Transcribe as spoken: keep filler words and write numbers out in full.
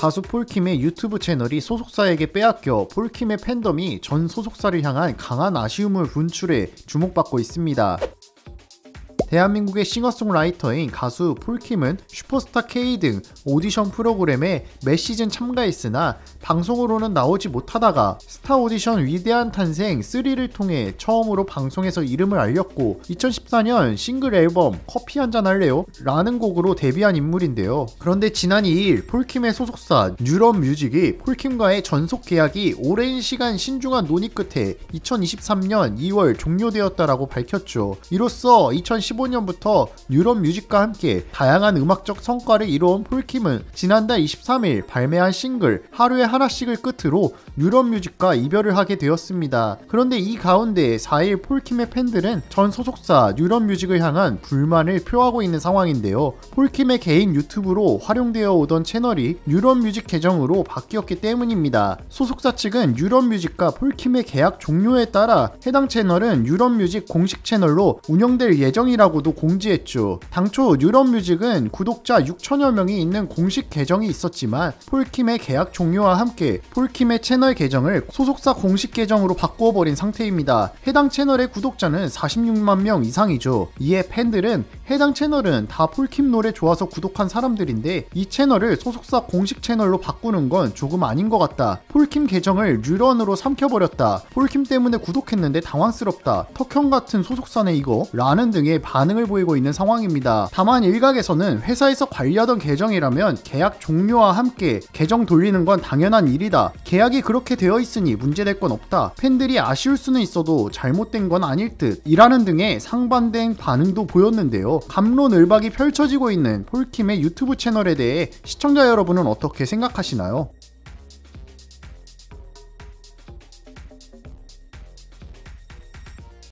가수 폴킴의 유튜브 채널이 소속사에게 빼앗겨 폴킴의 팬덤이 전 소속사를 향한 강한 아쉬움을 분출해 주목받고 있습니다. 대한민국의 싱어송라이터인 가수 폴킴은 슈퍼스타 K 등 오디션 프로그램에 매 시즌 참가했으나 방송으로는 나오지 못하다가 스타 오디션 위대한 탄생 쓰리를 통해 처음으로 방송에서 이름을 알렸고 이천십사 년 싱글 앨범 커피 한잔 할래요? 라는 곡으로 데뷔한 인물인데요. 그런데 지난 이 일 폴킴의 소속사 뉴런뮤직이 폴킴과의 전속 계약이 오랜 시간 신중한 논의 끝에 이천이십삼 년 이월 종료되었다라고 밝혔죠. 이로써 이천십오 년부터 뉴런뮤직과 함께 다양한 음악적 성과를 이뤄온 폴킴은 지난달 이십삼 일 발매한 싱글 하루에 하나씩을 끝으로 뉴런뮤직과 이별을 하게 되었습니다. 그런데 이 가운데 사 일 폴킴의 팬들은 전 소속사 뉴런뮤직을 향한 불만을 표하고 있는 상황인데요. 폴킴의 개인 유튜브로 활용되어 오던 채널이 뉴런뮤직 계정으로 바뀌었기 때문입니다. 소속사 측은 뉴런뮤직과 폴킴의 계약 종료에 따라 해당 채널은 뉴런뮤직 공식 채널로 운영될 예정이라고 도 공지했죠. 당초 뉴런뮤직은 구독자 육천여 명이 있는 공식 계정이 있었지만 폴킴의 계약 종료와 함께 폴킴의 채널 계정을 소속사 공식 계정으로 바꾸어버린 상태입니다. 해당 채널의 구독자는 사십육만 명 이상이죠. 이에 팬들은 해당 채널은 다 폴킴 노래 좋아서 구독한 사람들인데 이 채널을 소속사 공식 채널로 바꾸는 건 조금 아닌 것 같다. 폴킴 계정을 뉴런으로 삼켜버렸다. 폴킴 때문에 구독했는데 당황스럽다. 턱형 같은 소속사네 이거? 라는 등의 반응을 보이고 있는 상황입니다. 다만 일각에서는 회사에서 관리하던 계정이라면 계약 종료와 함께 계정 돌리는 건 당연한 일이다. 계약이 그렇게 되어 있으니 문제될 건 없다. 팬들이 아쉬울 수는 있어도 잘못된 건 아닐 듯. 이라는 등의 상반된 반응도 보였는데요. 갑론을박이 펼쳐지고 있는 폴킴의 유튜브 채널에 대해 시청자 여러분은 어떻게 생각하시나요?